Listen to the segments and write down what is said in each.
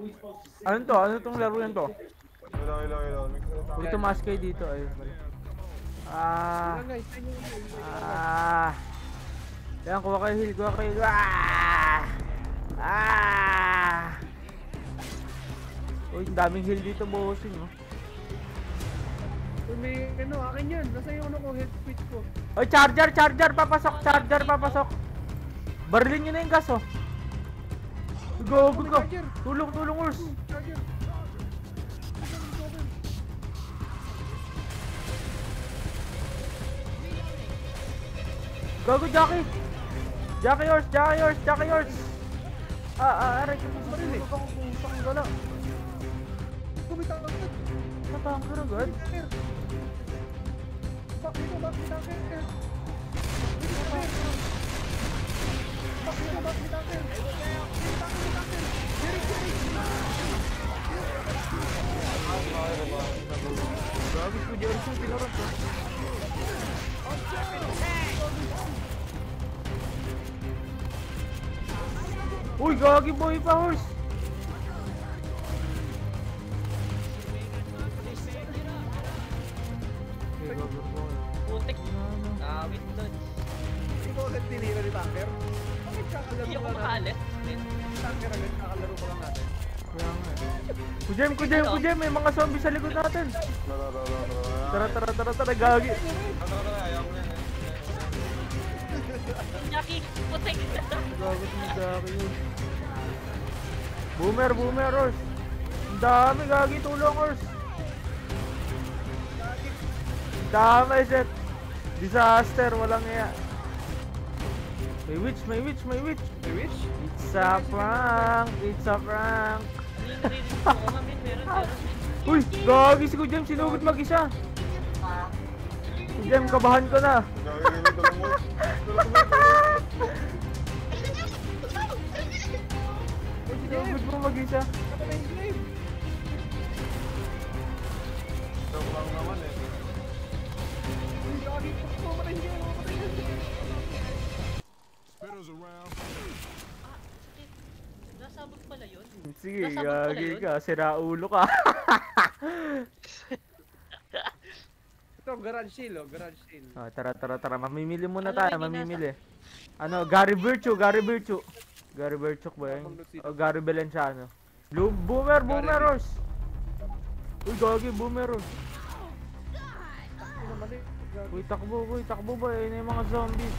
Ano to? Ano tong laro yan to? Ilaw. Huwag tumaas kayo dito. Ayun pala. Ah. Guys, ayun yung Ah. Yan, kuha kayo heal. Kuha kayo heal. Ah. Ah. Uy, ang daming heal dito, bossing, no? Uy, may ano, akin yan. Nasa yung ano ko, health switch ko. Uy, charger! Papasok! Papasok! Barilin nyo na yung gas, oh. Go! Tulong, Urs! Charger. Gago, Jackie! Jackie yours! Aray ko sa baril, eh. Ang gala. Kumita ka agad. Natangker agad? Back dito, back dito. Gago ko dyan yung pinarap, eh. Uy, gagi boy pa, horse! Putik. Awit doon. Hindi ko agad tinira ni Tanker. Bakit kakalaro Hindi ako ka lang? makaalis. Tanker agad, kakalaro ka lang natin. Kaya nga, eh. Kujem, may mga zombie sa likod natin. Tara, gagi. Ayaw ko na. Jackie, putik. Gagi ni Jackie yun. Boomer, horse. Ang dami, gagi, tulong, horse. Ang dami, set. Disaster, walang iya. May witch. May witch? It's a prank. Hindi naririnig ko. Mamin, meron. Uy, gagi si Kujem, sinugod mag-isa. Kujem, kabahan ko na. Sinugod mo mag-isa. Joke lang naman, eh. Nasabot pala yun. Sige, Nasabot pala gagi yun? ka, siraulo ka. Ito, garage sale, oh. Garage sale. Oh, tara. Mamimili muna Alam tayo, mo, hindi mamimili. Ano, Gary Virtue. Gary Virtue ba yun? O Gary Valenciano. Boomer, horse. Uy, gagi, boomer, horse. Uy, takbo ba? Ayun na yung mga zombie.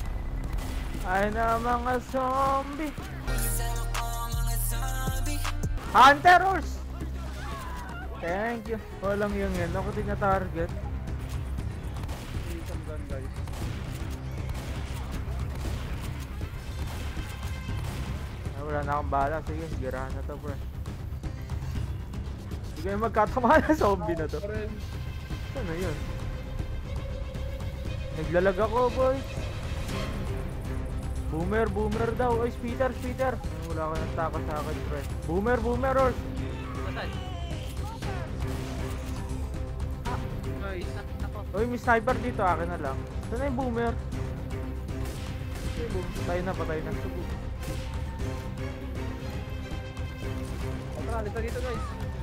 Hunter, horse! Thank you. Walang yung yan. Ako din na target. Isang gun, guys. Wala na akong bala. Sige, girahan na to, bro. Hindi kayo magkatama na zombie na to. Saan na yun? Naglalag ako, boy. Boomer daw. Oy, speeder. Wala ka ng taka sa akin, pre. Boomer, horse. Saan? Nice. Ako. Oy, may sniper dito. Akin na lang. Saan na yung boomer? Patay na. Tara, lista dito, guys.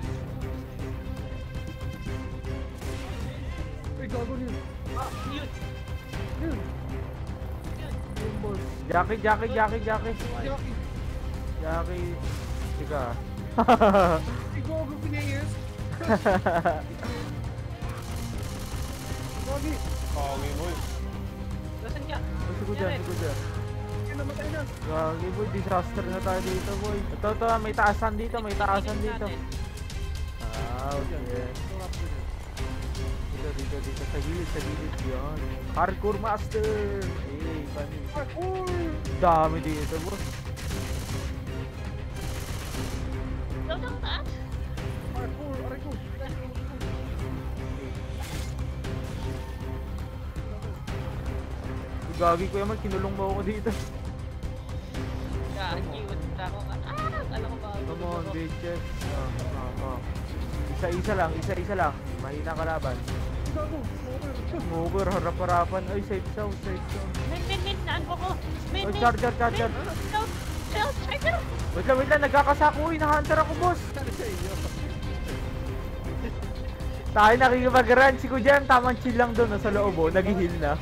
Uy, gago niyo. Yun. Yun. Yung boss. Jackie. Sige. Uy, gago pinayos. Gagi. Pogi mo, eh. Nasaan ka? Sige dyan. Yan, namatay na. Gagi, boy. Disaster na tayo dito, boy. Ito. May taasan dito. Okay. Dito. Sa gilid. Yan. Parkour master. Funny. Parkour. Dami dito, boss. Daw taas? Parkour. Aray ko. Gagi ko yaman, kinulong mo ako dito. Gagi, wala ako. Alam ko ba? Come on, bitches. Isa-isa lang. Mahina kalaban. Gago. Smoker, harap-harapan. Ay, safe zone. Min, naan ko. Ay, charger. Go. Wait lang, nagkakasako. Uy, na-hunter ako, boss. Ano sa inyo? Tayo nakikipag-run. Si Kujem, tamang chill lang doon, sa loob, oh. Nag-heal na.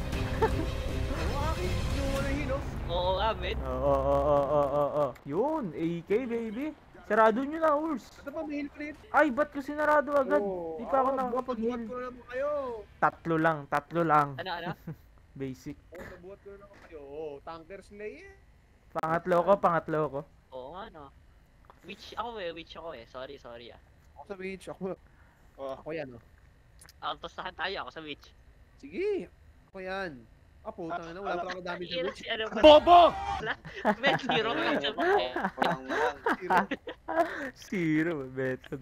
Akin, yung wala hilo. Oo nga, men. Oo. Yun, AK, baby. Sarado nyo na, Urs. Ito pa, may heal pa rin. Ay, ba't ko sinarado agad? Oo. Di pa ako Ah, nakakapag-heal. buhat ko na naman kayo. Tatlo lang. Ano? Basic. Nabuhat ko na naman kayo. Tanker slayer. Pangatlo ko. Oo nga, no. Witch ako eh. Sorry ah. Ako sa beach. Ako yan, oh. Tostahan tayo ako sa witch. Sige. Ako yan. Putang na, wala pa ako damage sa beach. Ano ba? Bobo! Men, hero ka sa witch. Walang naman. Zero, method.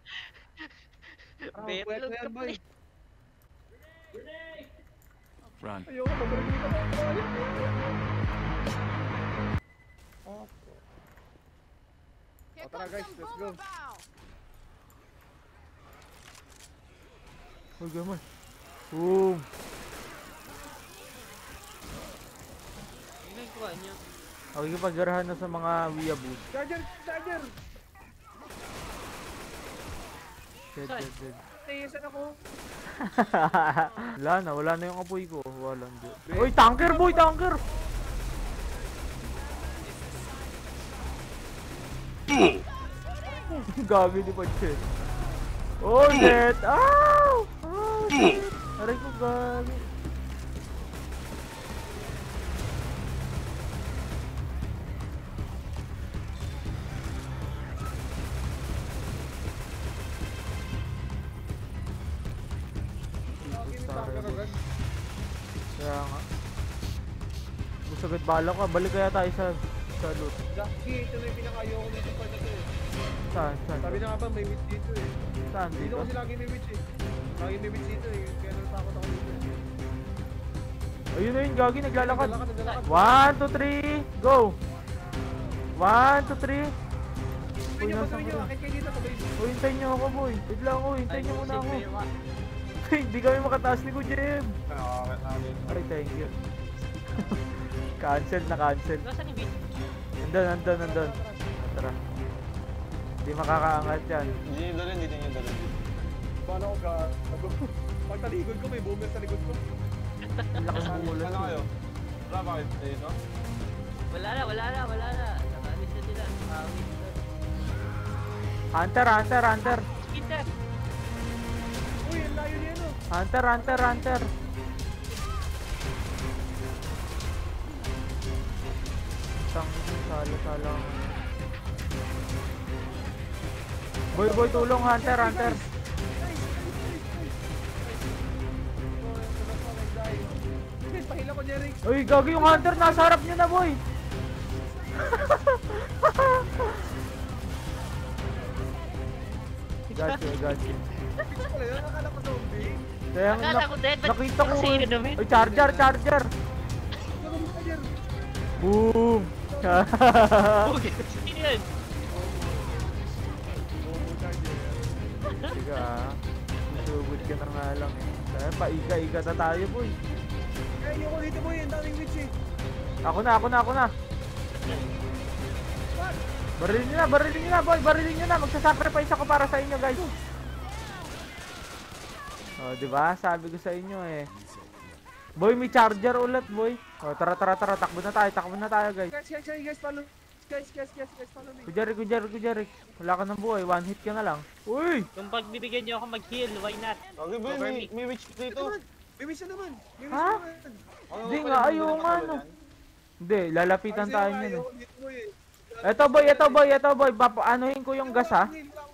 Pwede ko yan, boy. Run. Ayoko, pabalik ko. Tara guys, let's go. Huwag naman. Boom. Ginagawa niya. Nakikipag-garahan na sa mga weeaboos. Charger! Dead. Nayasan ako. Wala na yung apoy ko. Walang dead. Uy, tanker boy, tanker! Gabi di pa chet. Oh, dead! Ow! Oh, dead! Aray ko, gabi. Kaya nga. Gusto agad bala ka, balik kaya tayo sa loot. Jackie, ito na yung pinaka-ayoko nito pa na to eh. Saan? Sabi na nga ba, may witch dito eh. Saan? Dito Dito? kasi lagi may witch eh. Lagi may witch dito eh. Kaya natakot ako dito eh. Ayun na yun, Gagi, naglalakad. Naglalakad. 1, 2, 3, go! 1, 2, 3. Uy, Pwede nasa nyo, ko. akit kayo dito sabay. Uy, hintayin nyo ako, boy. Wait lang, uy, hintayin nyo muna ako. Hindi kami makataas ni Kujem. Nakakakit namin. Ay, thank you. Cancel. Nasaan yung witch? Nandun. Tara. Hindi makakaangat yan. Hindi nyo dalhin. Bala ko gago. Pag taligod ko, may boomer sa likod ko. Ang lakas ng ulan. Ano kayo? Wala ba kayo dito? Wala na. Nakalis na sila. Hunter. Peter! Uy, ang layo niya no. Hunter. Sala. Boy, tulong, Hunter. Guys, pahila ko Jeric. Uy, gagi yung Hunter, nasa harap niyo na, boy. Gotcha. Fix pala yun, akala ko zombie. Kaya Akala ko dead, ba't nakita ko. kasi yun naman? Uy, charger. Ano ba Charger? Boom. Sino yun? Sige susugod ka na nga lang eh. Kaya paika na tayo, boy. Kaya nyo ko dito boy, ang daming witch eh. Ako na. Barilin nyo na, boy. Magsasacrifice ako para sa inyo, guys. Oh, diba? Sabi ko sa inyo eh. Boy, may charger ulit, boy. Oh, tara. Takbo na tayo, guys. Guys, follow. Guys, follow me. Kujarik. Wala ka ng buhay. One hit ka na lang. Uy! Kung pagbibigyan niyo ako mag-heal, why not? Okay boy, may witch Ito dito. naman. May witch na naman. Ha? Hindi nga, ayaw nga, no. Hindi, lalapitan tayo niyan eh. Eto boy. Anuhin ko yung gas, ha.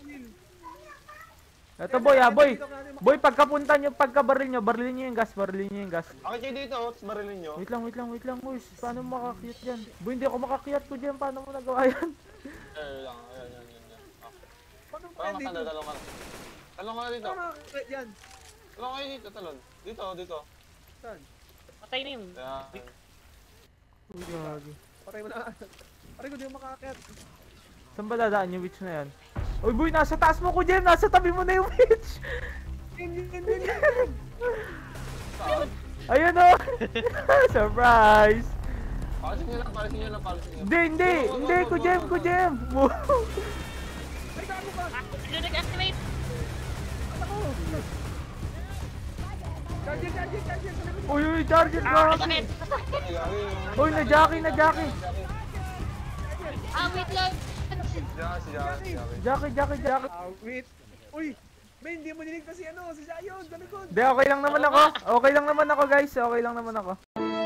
Eto boy, boy. Boy, pagkapunta nyo, pagkabaril nyo yung gas. Akit kayo dito, tapos barilin nyo. Wait lang, boys. Paano makakiyat dyan? Boy, hindi ako makakiyat ko dyan. Paano mo nagawa yan? Ayan. Paano ba Talong yan ka dito? Talong ka na dito. Paano makakit yan? Talong kayo dito, talon. Dito. Saan? Patay na yun. Ayan. Uy, gagi. Patay mo na. Pare ko, di mo makakit. Saan ba dadaan yung witch na yan? Uy, boy, nasa taas mo ko, Jem. Nasa tabi mo na yung witch. Yan. Ayun, oh. Surprise. Palisin nyo lang, palisin nyo lang, palisin nyo. Hindi, ko jam. Ay, gago ka! Ano nag-activate? Ako! Charger! Sa likod! Uy, charger Ah, ka. sakit! Ay, gagi yung... Uy, na-jockey. Ah, wait lang! Si Jackie. Jockey. Wait! Uy! May hindi mo niligtas si Zion! Sa likod! Hindi, okay lang naman ako, guys. Okay lang naman ako.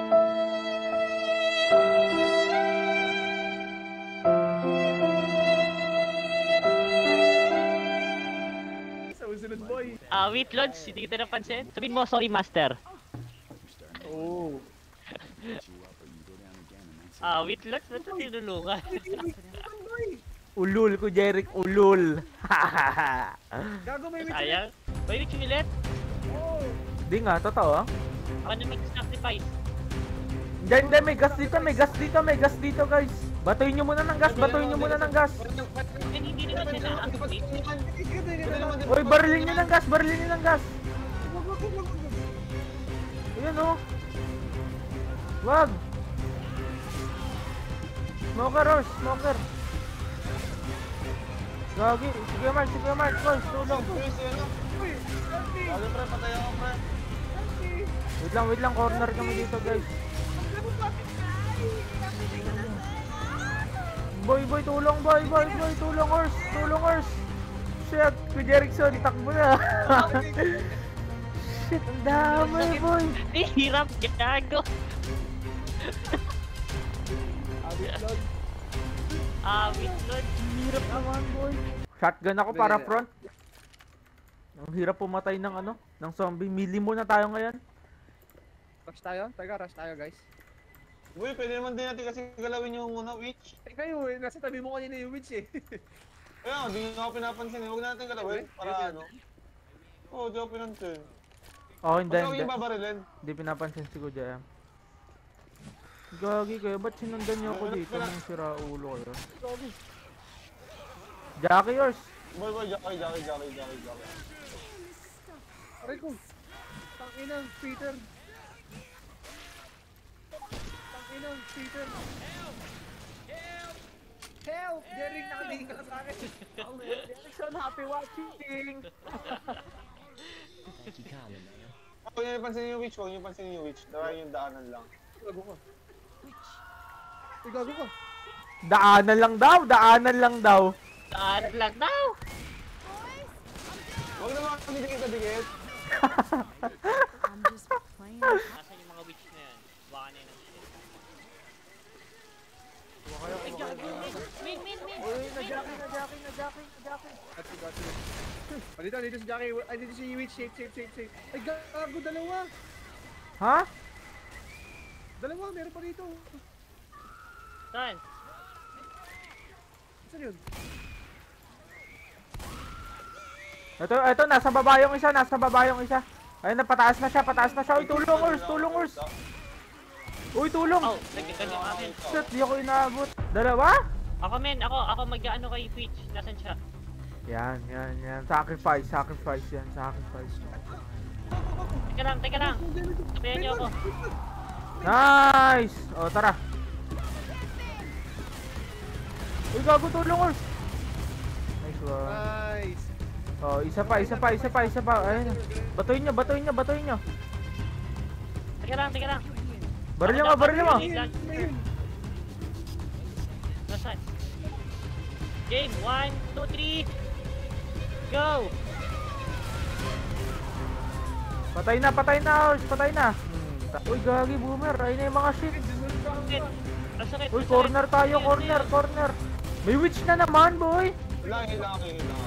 Sa usunod, boy! Ah, wait, Lods, hindi kita napansin. Sabihin mo, sorry, Master. Oh! Ah, wait, Lods, ba't na tinulungan? Boy! Ulul ko, Jeric. Ulul. Gago, may witch! Sayang. May witch ulit? Oh! Di nga, totoo. Ako na mag-sacrifice. Hindi, may gas dito, guys. Batuin nyo muna ng gas. Eh, hindi naman siya na-activate. Uy, barilin nyo ng gas. Ayan, oh. Wag. Smoker. Gagi. Sige, Mark. Boys, tulong. Uy! Santi! Gagi, pre, patay ako, pre. Santi! Wait lang. Corner kami dito, guys. Boy, tulong, boy. Tulong, horse. Shit, Kuya Jerickson, takbo na. Shit, ang dami, boy. Eh, hirap, gago. Ah, wait, Lods. Hirap naman, boy. Shotgun ako para front. Ang hirap pumatay ng ng zombie. Melee muna tayo ngayon. Rush tayo? Rush tayo, guys. Uy, pwede naman din natin kasi galawin yung witch. Eh kayo, nasa tabi mo kanina yung witch eh. Kaya, di nga ako pinapansin. Huwag natin galawin para ano. Oo, di ako pinansin. Oh, hindi. Huwag yung babarilin. Hindi pinapansin si Kuya. Gagi kayo, ba't sinundan niyo ako dito? Nang sira ulo kayo. Jackie yours. Boy, Jackie. Aray ko. Tanginang Peter. Help! Derek, nakatingin ka sa akin. Jerickson, happy watching. Huwag niyo pansin yung witch. Dawai yung daanan lang. Gago ka. Ay, gago ka. Daanan lang daw. Saan lang daw? Huwag naman kami dikit. I'm just playing. Nasaan yung mga witch na yan? Baka na yun ang shit. Ay, gago. Min. Dito si Jackie. Ay, dito si witch. Safe. Ay, gago, dalawa. Ha? Dalawa, meron pa dito. Saan? Saan yun? Ito, nasa baba yung isa. Ayun, pataas na siya. Uy, tulong, horse. Uy, tulong. Oh, nagkagal yung akin. Shit, di ako inaabot. Dalawa? Ako mag-ano kay Twitch. Nasaan siya? Yan. Sacrifice yan. Teka lang. Sabayan niyo ako. Nice! O, tara. Uy, gago, tulong, horse. Nice one. Nice. Oh, isa pa. Ayun. Batuin nyo. Teka lang. Baril mo. Nasaan? Game 1, 2, 3. Go! Patay na, horse. Uy, gagi, boomer. Ayun na yung mga shit. Sakit. Uy, corner tayo, corner. May witch na naman, boy. Hilang.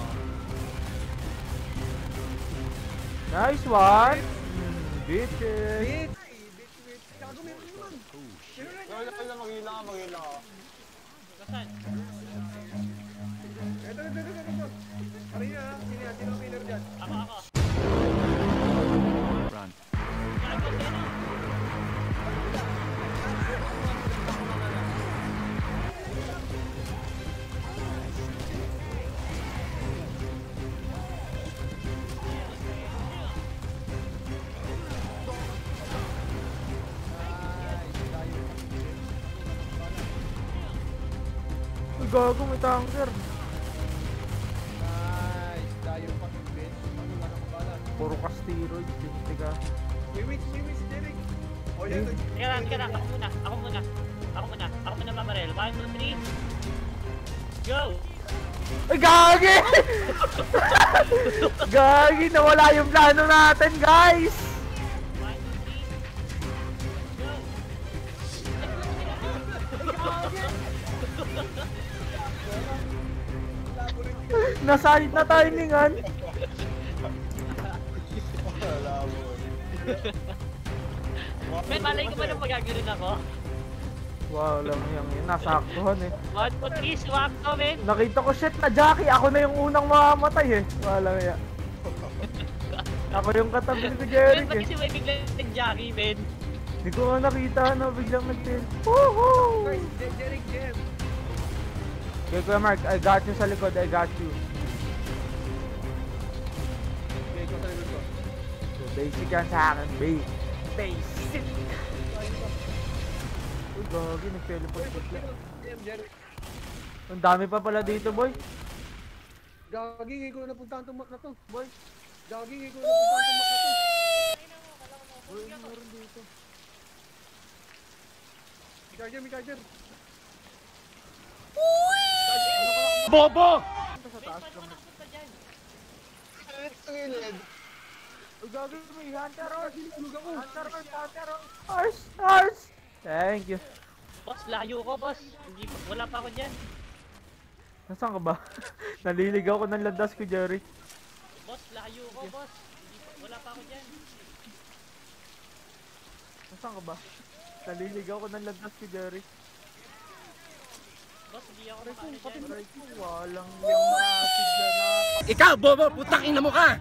Nice one. Bitches. Bitch. Gago, meron naman. Maghilang ako. Nasaan? Ito. Karina, sino ang killer dyan? Ako. Run. Gago, sino? gago, may tanker. Nice. Dayo pa yung bench. Ano na lang bala? Puro ka steroids, tinitiga. May witch, Derek. Oh, yan. Teka lang, ako muna mamarel. 1, 2, 3. Go! Ay, gagi! Gagi, nawala yung plano natin, guys! 1, 2, 3. Go! Nasalit na timingan. Wala mo. Men, malay ko ba nang magaganon ako? Wow, lang yun. Nasaktuhan eh. 1, 2, 3, swak to, men! Nakita ko shit na Jackie. Ako na yung unang mamamatay eh. Wala nga. Ako yung katabi ko Men, Jeric ba't eh. kasi may biglang nag-jockey, men? Hindi ko nga nakita na biglang nag-tail. Woohoo! Guys, Derek, Jem. Okay, Kuya Mark, I got you sa likod. I got you. Okay, ikaw sa likod ko. So, basic yan sa akin. Basic. Uy, gagi. Nag-teleport bigla. Jem, Derek. Ang dami pa pala dito, boy. Gagi, ngayon ko na napuntahan itong map na to, boy. Gagi, ngayon ko na napuntahan itong map na to. Uy, ano meron dito? May charger. Bobo! Sa taas Paano lang. ka nakapunta dyan? Sa gilid. Uy, gagi. May hunter, oh. Tulog ako. Hunter, oh. Ars! Thank you. Boss, layo ko, boss. Wala pa ako dyan. Nasaan ka ba? Naliligaw ko ng landas ko, Jerry. Boss, layo ko, boss. Wala pa ako dyan. Nasaan ka ba? Naliligaw ko ng landas ko, Jerry. Boss, hindi ako makaano dyan. Aray ko, walang yung acid na Ikaw, bobo, putang ina mo ka!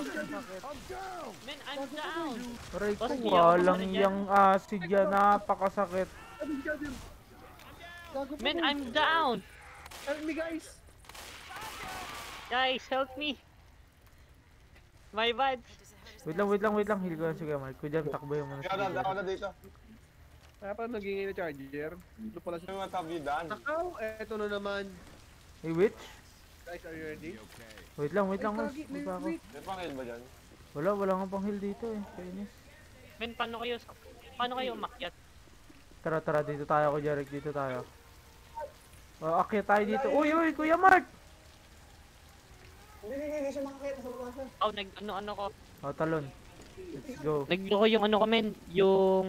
Men, I'm down. Aray ko, Boss, hindi ako walang makaano dyan. yung acid yan. Napakasakit. Gago pa Men, mo. I'm down. Help me, guys. Guys, help me. My bad. Wait lang. Heal ko lang. Sige, Mark. Kuya, takbo yung mga Kaya ako na dito. Kaya pa naging na charger. Ito pala Yung mga tabidan. Nakaw, eto na naman. Hey, witch? Guys, are you ready? Wait lang, Ay, Mars. kagi, Wait ako. May pangil ba dyan? Wala nga pang heal dito eh. Kainis. Men, paano kayo umakyat? Tara, dito tayo ko, Jarek. Dito tayo. Akyat tayo dito. Uy, Kuya Mark! Hindi siya makakita sa baba. Oh, ano ko. Oh, talon. Let's go. Nagloko yung ano ko, men. Yung...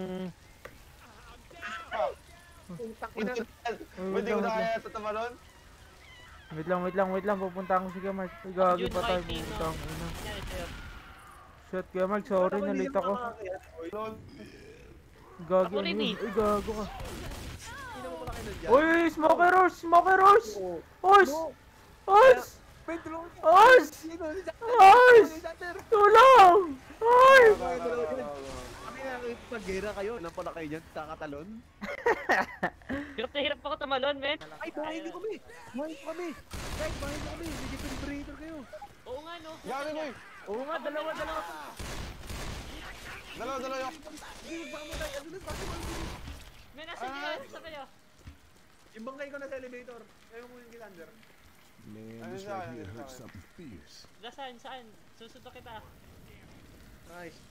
Ina, Hindi ko na kaya tatamalon. Wait lang. Pupunta ako si Kuya Mark. Uy, gagi Yun, pa tayo. fighting, Pupunta no? ako. Ina. Yan, ito yun. Shit, Kuya Mark. Sorry, nalate ako. Lol. Gagi. Ako rin ano eh. yun? Uy, gago ka. ina mo pala kayo nandiyan. Uy, Smoker Horse! Oo. Horse! No. Horse! Wait, tulungan ko. Horse! Sino? Si Jacker. Horse! Si Jacker. Tulong! Horse! Kami na nagpag-gera kayo. Nang pala kayo dyan, kakatalon. Hirap na hirap ako tumalon, men. Ay, bahay niyo kami. Bahay niyo kami. Guys, bahay niyo kami. Medyo vibrator kayo. Oo nga, no? Gagi boy. Oo nga, dalawa pa. Dalawa yung. Sige, baka mo tayo. Ano, baka mo tayo. Men, nasan kayo? Nasan kayo? Yung bangkay ko na sa elevator. Ayaw mo yung Gilander. Man, Ano this siya, right here ano hurts siya? something fierce. Saan? Susunod kita. Nice.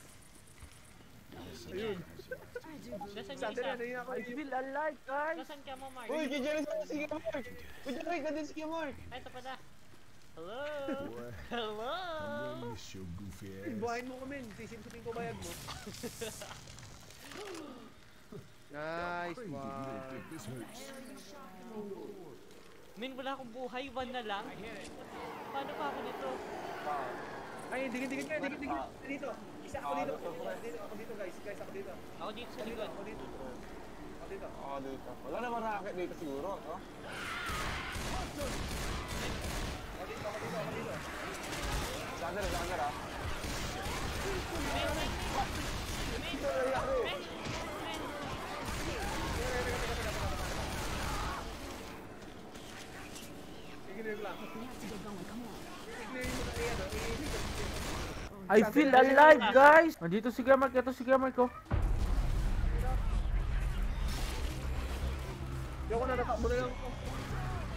Ayun. Nasaan yung Sander, isa? ano yun ako? I feel alive, guys! Nasaan ka mo, Mark? Uy, kay Jerry sa sige Mark. Uy, Jerry, ka din sige Mark. Ay, ito pala. Hello? Boy, Hello? I'm gonna miss your goofy ass. Buhayin mo kami. Sisimsipin ko bayad mo. Nice Crazy, you one. really think this hurts? Men, wala akong buhay. 1 na lang. Paano pa ako nito? Ay, dikit kayo, dikit. Dito. Isa ako dito. Ako dito, guys. Guys, ako dito. Ako dito sa Ako dito, likod. ako dito. Ako dito. Oo, dito. Wala naman nakakit dito siguro, no? Ako dito. Sander ah. Sige lang. I feel alive, guys! Nandito si Kuya Mark. Ito si Kuya Mark, oh. Yung ko na natakbo na lang ako.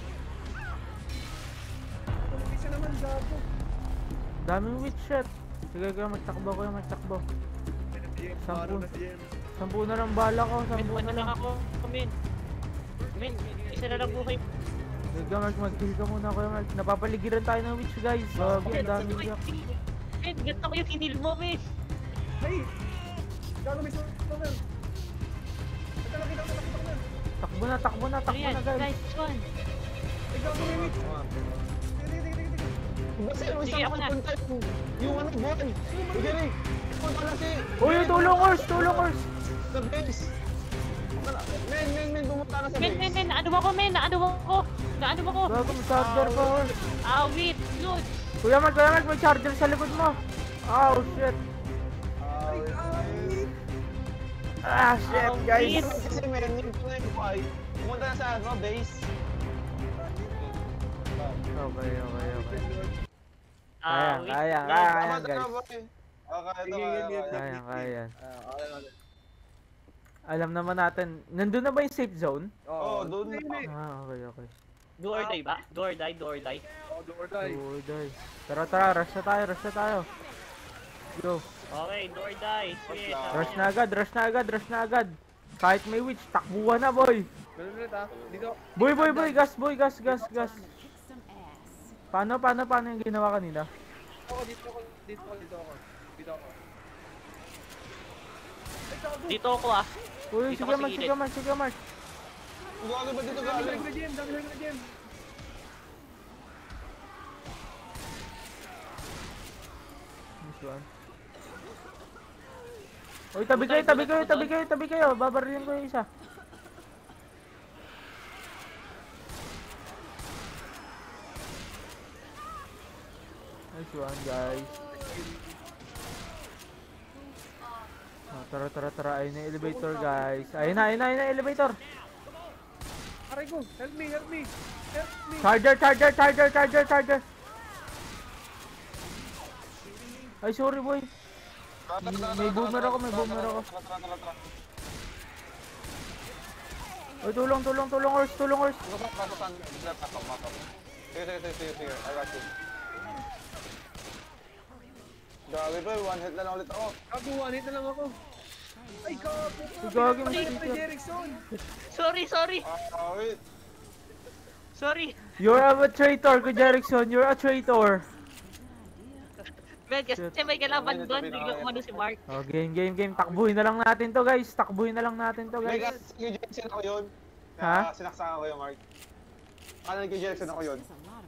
siya naman, gago. Daming witch shit. Sige kayo, magtakbo kayo, magtakbo. Sampu. Sampu na lang bala ko, Min, sampu ano na lang lang. ako. Min, isa na lang buhay. Sige Mark, mag-kill ka muna kayo Mark. Napapaligiran tayo ng witch guys. Gagi, ang dami niya. Min, ganito ko yung kinil mo, Min. Ay! Gago, may super. Ito, nakita ko na. Takbo na, takbo na, Ano takbo yan? na guys. Guys, one. Ay, gago, may witch. Sige. Kasi yung Sige, isang ako na. punta yung ano, boy. Ugiri. Punta na si... Uy, tulong horse, tulong horse. Sa base. Men, pumunta na sa Min, base. naano mo ko, Min, naano mo ko. Naano mo ko. Gago, may charger pa horse. Wait, good. Kuya Mark, may charger sa likod mo. Oh shit. Ah shit guys. Kasi men, yung tunay mo ay pumunta na sa ano, base. Okay. Wait. Kaya Tama, guys. tama, boy. Okay, ito, kaya. Kaya. Alam naman natin, nandun na ba yung safe zone? Oo, doon na. Okay. Do or die ba? Do or die, do or die. Oh, do or die. Uy, guys. Tara, rush na tayo. Go. Okay, do or die. Sige, Rush na agad. Kahit may witch, takbuhan na boy. Ganun ulit ah. Dito. Boy, gas. Kick some ass. Paano yung ginawa kanina? Dito ako. dito ako ah. Uy, Dito sige kasi gilid. Mark. Gago ba dito Dami galing? na gem, dami na gem. This one. Uy, tabi kayo. Babarilin ko yung isa. Nice one, guys. Tara. Ayun na yung elevator, guys. Ayun na yung elevator. Aray ko, help me. Charger. Ay, sorry, boy. May boomer ako. Tara. Uy, tulong, horse. Pasok. Sige. I got you. Grabe bro, one hit na lang ulit ako. Gago, one hit na lang ako. Ay, gago. Gago, Ay, mosquito. Jerickson. Sorry. Wait. Sorry. You're a traitor, Kuya Jerickson. You're a traitor. Ben, kasi may kalaban doon. Biglang umano si Mark. Oh, game. Takbuhin na lang natin to, guys. May gas, kay Jackson ako yun. Ha? Kaya sinaksakan ko yung Mark. Akala kay Jackson ako yun.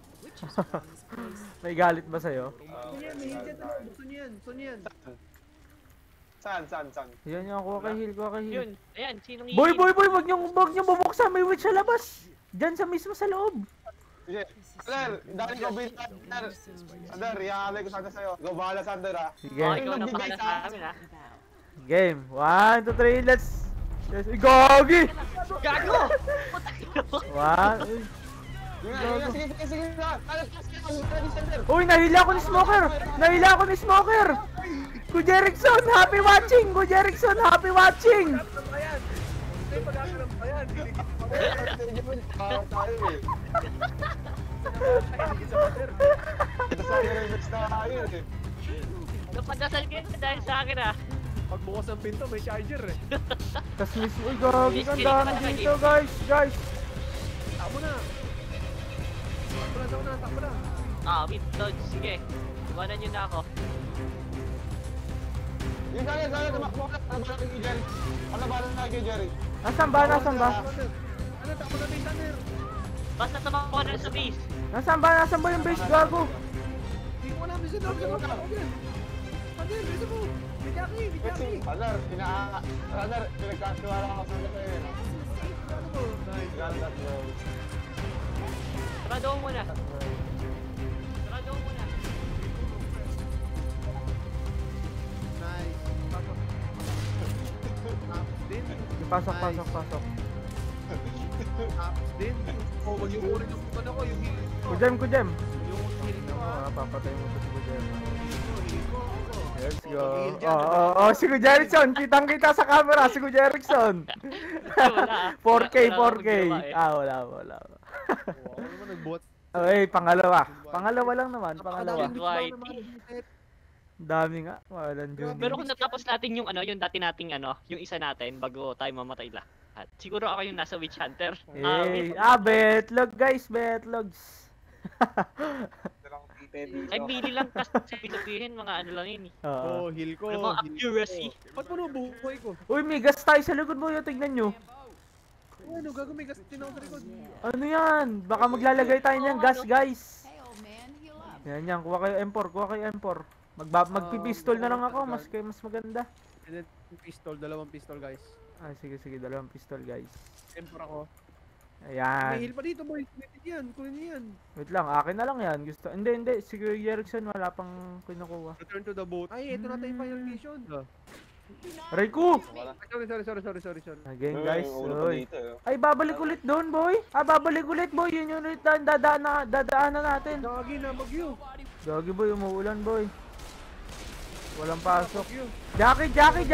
May galit ba sa'yo? May higit na. Buksan niyo yan. Saan? Yan yung kuha kay Hill. Yun. Ayan, sinong Boy, wag niyo bubuksan. May witch sa labas. Diyan mismo sa loob. Sige. Sander, dahil ko binta. Sander, iaalay ko sana sa'yo. Go, bahala Sander ha. Sige. Ikaw na pala sa amin ah. Game. 1, 2, 3, let's... Gogi! Gago! 1... Sige na. Ano, Sander? Uy, nahila ako ni Smoker! Kuya Jerickson, happy watching! Ayan. Hindi, pag-akalam pa yan. Tayo eh. Higit sa pader. Ito sa akin yung next na tayo eh. Napadasal kayo dahil sa akin ah. Pagbukas ng pinto, may charger eh. Tas mismo, uy, gogi, ang dami dito, guys! Takbo na. Takbo na. Wait, Dodge. Sige. Iwanan nyo na ako. Yung sana, tumakbo ka. Ano ba kay Jerry? Nasaan ba? Ano, takbo na may Thunder. Basta tumakbo na sa base. Nasaan ba yung base, gago? Hindi ko alam, bisa daw. Thunder, bisa mo. May Jackie. Sander, pinagkasiwala ako sa sa'yo. Ano mo? Nice. Ganda bro. Sarado mo muna. Nice. Tapos din. Pasok. Tapos din. Oh, wag yung urin ng ano ko, yung healing ko. Kujem. Yung healing ko ah. Papatay mo to si Kujem. Healing ko. Let's go. Si Kuya Jerickson. Kitang-kita sa camera, si Kuya Jerickson. 4K. Wala akong magawa eh. Wala. Wow, ano naman nag-bot? Ay, pangalawa. Pangalawa lang naman, pangalawa. Whitey. Dami nga, walang June. Pero kung natapos natin yung yung dati nating yung isa natin bago tayo mamatay lahat. Siguro ako yung nasa Witch Hunter. Betlog guys, betlogs. Ay, bili lang kasi sabihin mga ano lang yun. Oo. Heal ko. Mga accuracy. Ba't mo buhay ko? Uy, may gas tayo sa likod mo, tignan nyo. Ano, gago may gas din ako sa likod. Ano yan? Baka maglalagay tayo niyan, gas guys. Hey, old man, heal up. Yan yan, kuha kayo M4, kuha kayo M4. Magpipistol na lang ako, mas maganda. And then, pistol, dalawang pistol guys. Sige, dalawang pistol guys. Emper ako. May Ayan. heal pa dito boy. Kunin yan, kunin niyo yan. Wait lang, akin na lang yan. Gusto. Hindi. Sige, Erickson, wala pang kinukuha. Return to the boat. Ay, ito na tayo yung final mission. Rico! Sorry. Again guys, Ulo pa oy. dito eh. Ay, babalik ulit doon, boy. Babalik ulit, boy. Yun yung ulit dadaanan natin. Gagi na, bagyo. Gagi, boy. Umuulan, boy. Walang pasok. Bagyo. Jackie!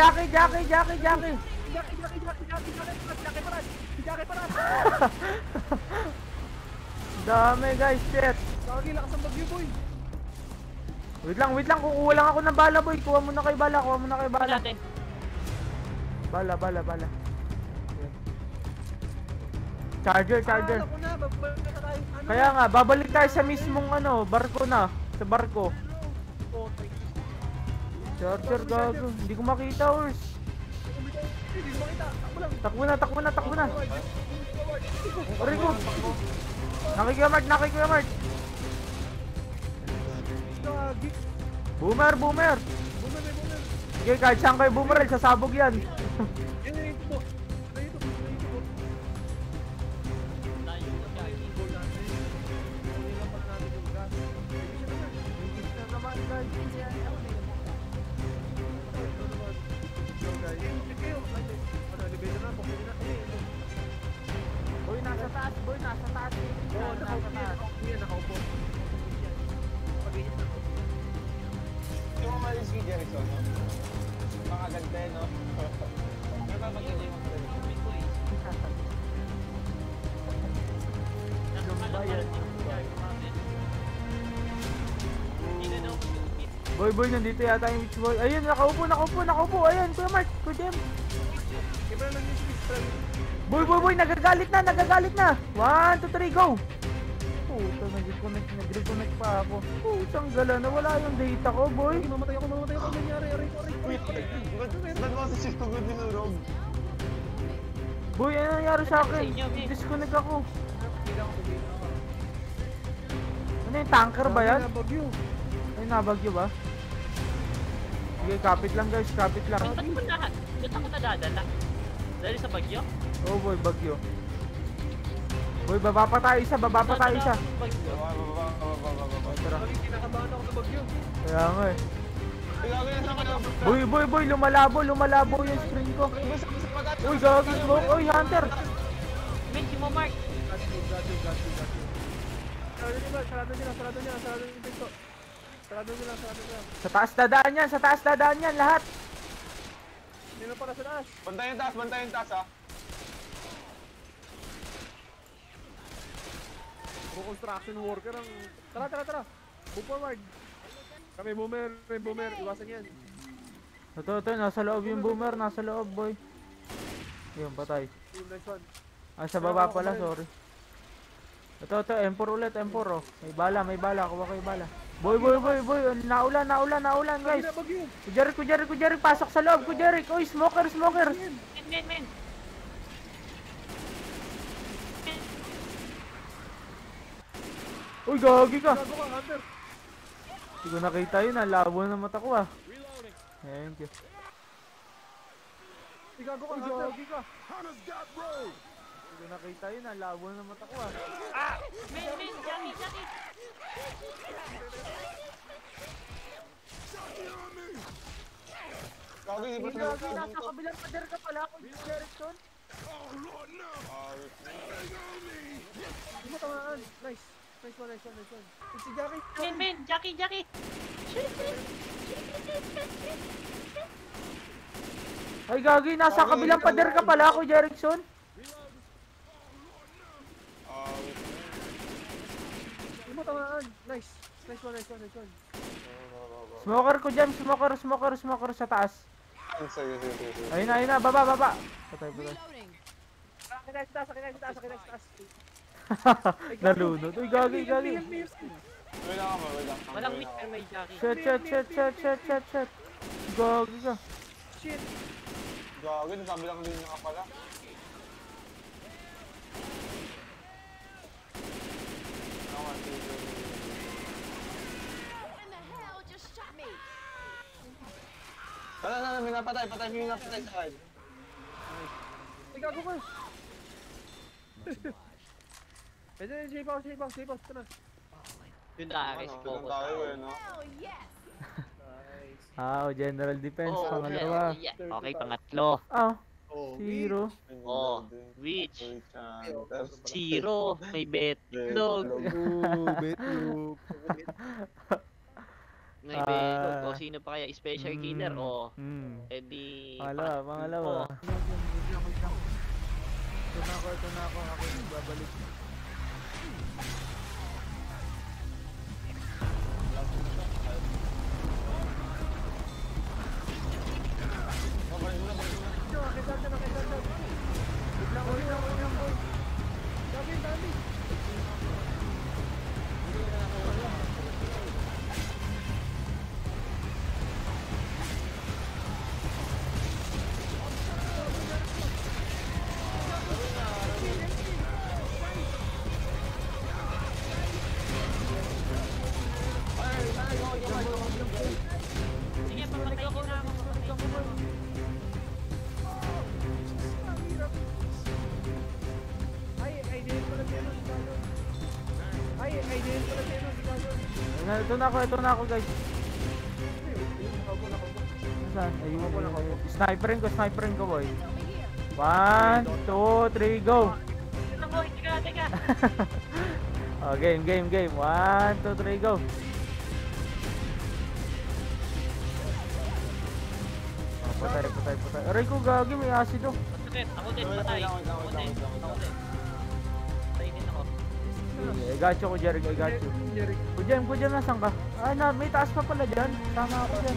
Jackie paras. Dami, guys. Shit. Gagi, lakas ang bagyo boy. Wait lang. Kukuha lang ako ng bala, boy. Kuha muna kay bala. Bala natin. Bala. Ayan. Charger. Ako na, babalik na tayo. Ano? Kaya nga, babalik tayo sa mismong barko na. Sa barko. Charger, gago. Hindi ko makita, Urs. Hindi mo makita. Takbo na. Aray ko. Nakikiyamart. Gagi. Boomer. Boomer. Sige, kahit saan kayo boomer, sasabog yan. Yan ito po. Ito po. Boy, nasa taas. Oo, nakaupo. Pag-init na ako. Yung mga malis kay Jericho, no? Mga ganda, no? Napapaganda yung mga Boy, nandito yata yung witch boy. Ayun, nakaupo. Ayun, Kuya Mark, Kuya Jem. Iba na lang yung switch try. Boy, nagagalit na. 1, 2, 3, go! Puta, nag-reconnect pa ako. Putang gala, nawala yung data ko, boy. Mamatay ako. Nangyari, aray ko. Ba't mo sa shit ko good dinurog? Boy, ano nangyari sa akin? Sa inyo, babe. Disconnect ako. Ano yung tanker ba yan? Bagyo. Ay, nabagyo ba? Sige, kapit lang guys, kapit lang. Ba't ako nadadala? Dahil sa bagyo? Oh boy, bagyo. Boy, baba pa tayo isa. Bagyo. Tara. Lagi kinakabahan ako sa bagyo. Kaya nga eh. Gagawin na sa Boy, lumalabo yung screen ko. Uy, gagawin smoke. Uy, Hunter. Medyo mo, Mark. Got you. Sarado nila yung pinto. Sarado nila. Sa taas dadaan yan lahat. Hindi na para sa taas. Bantayan yung taas, ha? Construction worker ang... Tara. Move forward. May boomer. Iwasan yan. Ito, nasa loob yung boomer. Nasa loob, boy. Ayun, patay. Yung next one. Sa baba pala, sorry. Ito, M4 ulit, M4 oh. May bala, kuha kayo bala. Boy. Naulan, guys. Kujerik, pasok sa loob, Kujerik. Uy, smoker. Men. Uy, gagi ka. Gago ka, Hunter. Hindi ko nakita yun, labo na mata ko ah. Thank you. Gago ka, Hunter. Hunter's got road. Hindi ko nakita yun, labo na mata ko ah. Men, Jackie. Gagawin, di ba sila Gagi, nasa kabilang pader ka pala, Jerickson. Oh Lord, no. Hindi mo tamaan. Nice one. Si Jackie. Men, Jackie. Ay, gagi, nasa kabilang pader ka pala, ako, Jerickson. mo tamaan. Nice. Nice one. Smoker ko dyan, smoker sa taas. Sige. Ayun na, baba. Patay. Reloading. Akin na sa taas. Nalunod. Uy, gagi. Wait lang. Walang meat pero may Jackie. Shit. Gagi ka. Shit. Gagawin, sabi lang din nga pala. What in the hell just shot me? Tara, may napatay sa akin. Ay, gago ka. Pwede na, J-Box. Ito na. Yun Darius, Ano, focus. tayo no? Hell yes. Nice. General defense, Oh, pangalawa. yeah. Okay, pangatlo. Oh, Zero. Oh, Witch. Chanter. Zero. May betlog. Betlog. May betlog. O sino pa kaya? Special killer. O. Edi. Pangalawa. Ito na ako. Ako yung babalik. Sige, papatay ko na ako. Ito na ako guys. Saan? Ayun. Sniperin ko boy. 1, 2, 3, go! Teka. Oh, game. 1, 2, 3, go! Patay. Aray ko, gagi, may asido. Sakit. Ako din, patay. Ako din. Patay din ako. I got you, Jerry, I got you. Kujem, nasan ka? May taas pa pala dyan. Tama ako dyan.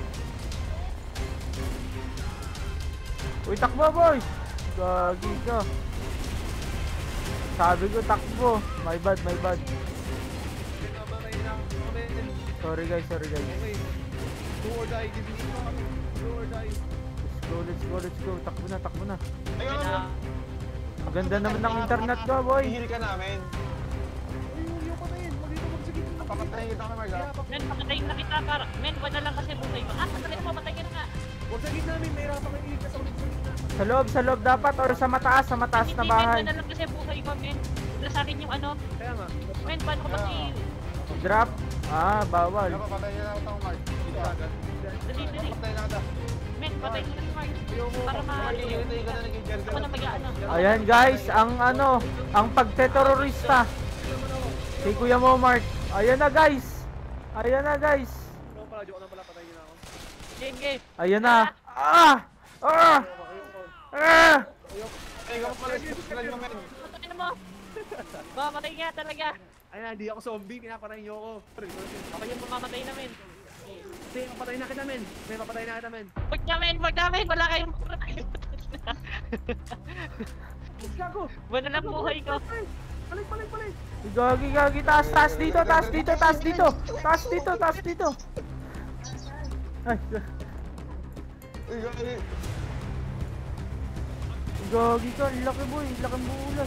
Uy, takbo, boys! Gagi ka. Sabi ko, takbo. My bad. Sorry guys. Okay. Do or die. Give me do or die. Let's go. Takbo na. Ayun na. Ang ganda naman ng internet ko, boy. Hihil ka namin. Yung patayin. Magdito magsagit. Papatayin kita kay Marga. Men, pakatayin na kita para. Men, wala lang kasi buhay ko. Patay mo, patay ka na nga. Huwag sagit namin. May hirapan kayo iligtas sa ulit. Sa loob dapat or sa mataas na Hindi, bahay. men, wala lang kasi buhay ko, men. Wala sa akin yung ano. Kaya nga. Men, paano ko pati... Drop. Bawal. Papatayin na ako Marg. Dali. Papatayin na kita. Men, patay ko na si Mark. Para Hintayin ka na naging Jerry. ako na mag-ano. Ayan guys, ang pagteterorista. Si Kuya Mo Mark. Ayan na guys. Ano pala, joke na pala. Patayin na ako. Game. Ayan na. Ay, ka pala. Lag mo, men. Patay na mo. Mamatay nga talaga. Ay na, hindi ako zombie. Pinapatayin niyo ako. Ako yung mamamatay na, men. May papatayin na kita, men. Wag na, men. Wala kayong patay. Gago! Wala na buhay ko. Balik! Gagi. Taas dito. Ay, Ay, gagi. gagi ka. Laki boy. Laking buulan.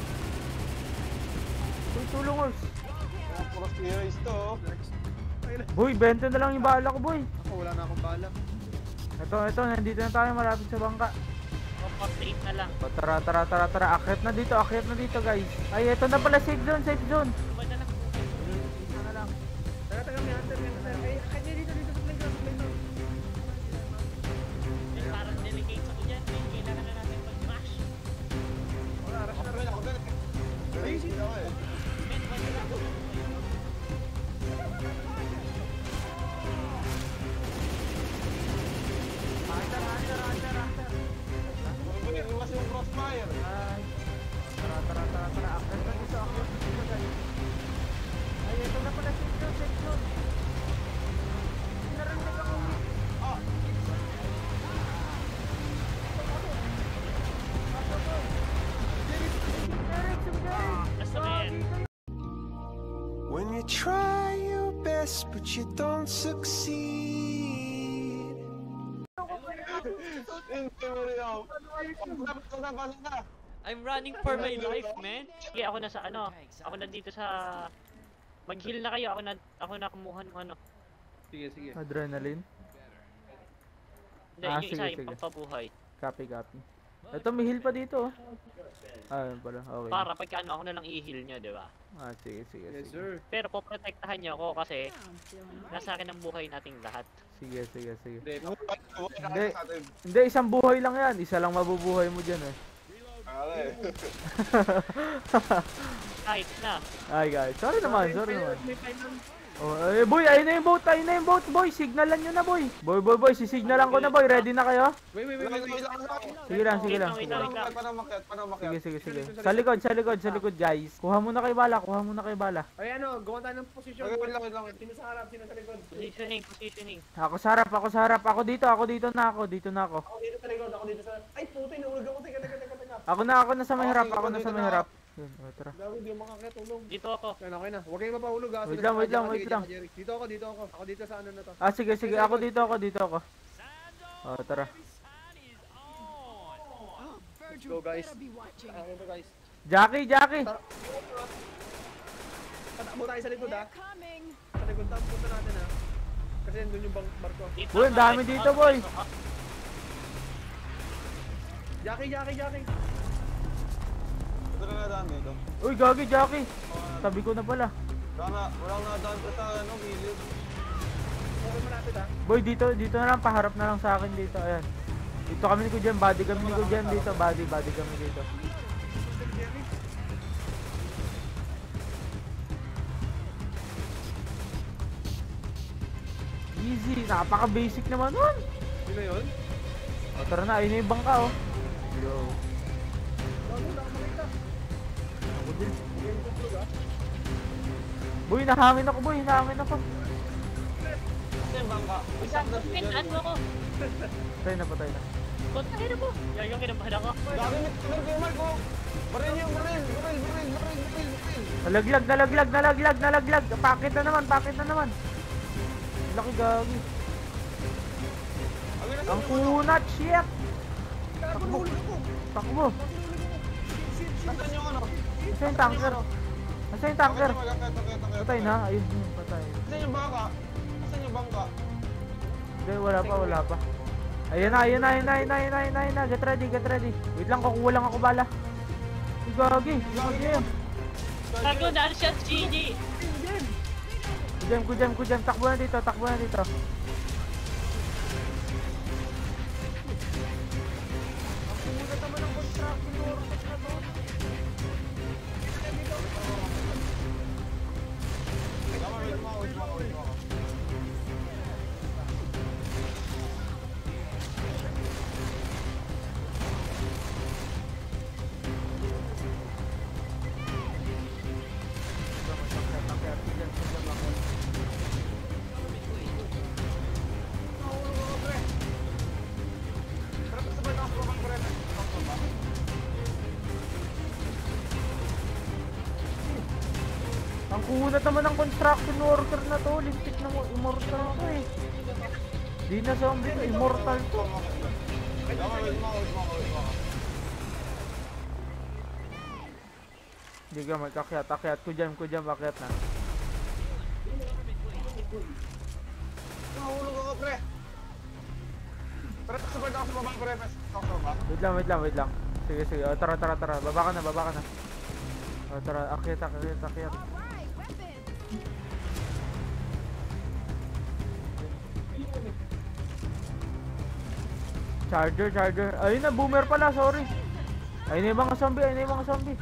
Tulong us. Puro heroes to. Boy, 20 na lang yung bala ko boy. Ako, wala na akong bala. Ito, nandito na tayo malapit sa bangka. O, 48 na lang. O, tara. Akyat na dito guys. Ay, ito na pala safe zone. Wala na lang. Dito na lang. Taga, may hunter. Ay, kanya dito sa playground. Men, parang delicate ako dyan. Men, kailangan na natin mag-crash. Wala, rush na. Ako din. Ay, sino ako eh. Men, wala lang. Iwas yung crossfire. Tara. Akyat na dito guys. try your best, but you don't succeed. Pasok na. I'm running for my life, man. Sige, ako na sa ano. Ako na dito sa... Mag-heal na kayo. Ako na kumuha ng ano. Sige, sige. Adrenaline. Hindi, Ah, yung sige, isa yung sige. pampabuhay. Copy. Ito, may heal pa dito. Yun pala. Okay. Para pagka ano, ako na lang i-heal nyo, di ba? Sige. Yes, sir. Pero poprotektahan nyo ako kasi nasa akin ang buhay nating lahat. Sige. Hindi, Hindi, isang buhay lang yan. Isa lang mabubuhay mo dyan eh. Kahit na. Ay guys, sorry naman. May final. Oh, boy, ayun na yung boat, boy. Signalan nyo na, boy. Boy, sisignalan ko na, boy. Ready na kayo? Wait. Sige lang. Wait lang. Paano makyat? Sige. Sa likod, guys. Kuha muna kay bala. Ay, ano, gawa tayo ng position. Wait lang. Sino sa harap, sino sa likod? Positioning. Ako sa harap. Ako dito na ako. Ako dito sa likod, ako dito sa... Ay, puti, nahulog ako. Teka. Ako na sa may harap. Yun, tara. Gago, di mo makakatulong. Dito ako. Okay na. Huwag kayong mapahulog ha. Wait lang. Dito ako. Ako dito sa ano na to. Sige. Ako dito ako. Oh, tara. Let's go, guys. Okay to, guys. Jackie. Patakbo tayo sa likod ha. They're coming. Sa likod tayo punta natin ha. Kasi nandun yung barko. Dito Boy, ang dami dito, boy. Jackie. Ito na nadaan dito. Uy, gagi, Jackie. Tabi ko na pala. Walang nadaan ko sa gilid. Okay, malapit ha. Boy, dito na lang. Paharap na lang sa akin dito. Ayan. Dito kami ni Kujan. Body kami ni Kujan dito. Body kami dito. Easy. Napaka-basic naman nun. Sino yun? O, tara na. Ayun na yung bangka, oh. Yo. Bago na ako makita. Ako din. Game ko tulog ha. Boy, nahangin ako, boy. Kasi yung bangka. Ano ako? Patay na. Kontahin na mo. Yung kinabahan ako. Dami may tunog yung Marco. Baril. Nalaglag. Pakit na naman. Laki gagi. Ang kunat, shit. Takbo. Nasaan yung ano? Asa yung tanker? Patay na. Ayun, patay. Nasaan yung bangka? Hindi, wala pa. Ayun na. Get ready. Wait lang, kukuha lang ako bala. Ay, gagi. Tago na siya, GG. Kujam. Takbo na dito. Ang kunat naman ng construction worker na to. Lintik na mo. Immortal to eh. Di na zombie to. Immortal to. Hindi ka magkakyat. Kujam. Akyat na. Nahulog ako, pre. Pre, support ako sa babang pre. Wait lang. Sige. O, tara. Baba ka na. O, tara. Akyat. All right, weapons. Charger. Ayun na, boomer pala. Sorry. Ayun na yung mga zombie.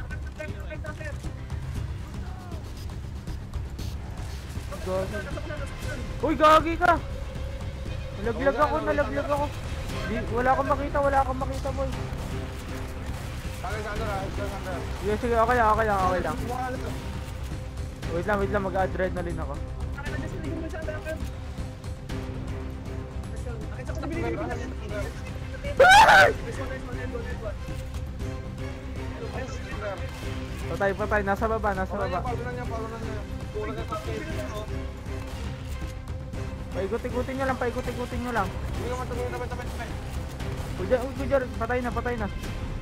Gagi. Uy, gagi ka! Nalaglag ako. Wala akong makita, boy. Sige, okay lang. Wait lang, mag-adrenaline ako. Patay, nasa baba. Palunan niya. Puro na kapit. Paikot-ikutin nyo lang, paikot-ikutin nyo lang. Hindi ka matulog na tapit. Kujar, patay na, patay na.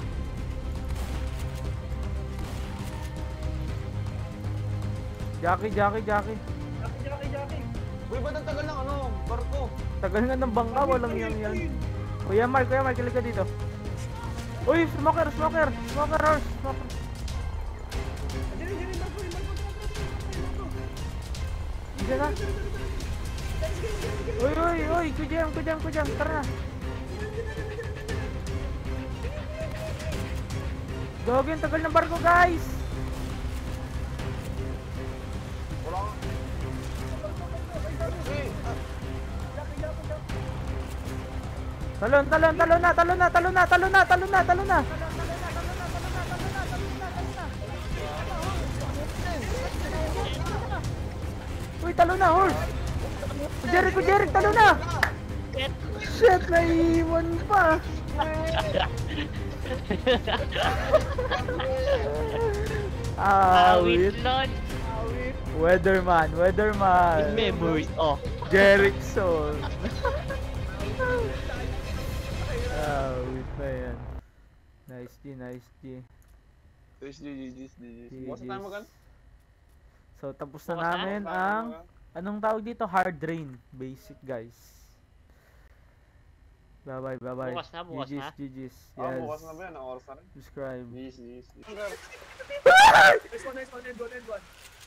Jackie. Jackie. Uy, ba't ang tagal ng ano, barko? Tagal nga ng bangka, walang yan. Kuya Mark, kilig ka dito. Uy, smoker horse, smoker. Diyan na. Uy, kujang, tara na. Gawin, tagal ng barko, guys. Wala ka. Uy, Talon na. Uy, talon na, horse. Kujerik, talon na. Shit, naiiwan pa. Awit Awit. Lord. Weatherman. In memory. Oh. Jerickson. Awit na yan. Nice G. GG's. Bukas na tayo magan. So, tapos na Bukas na? namin ang... Anong tawag dito? Hard rain. Basic, guys. Bye-bye. Bukas na. GG's. Bukas na ba yan? Ang oras na rin. Subscribe. GG's. Nice one, end one.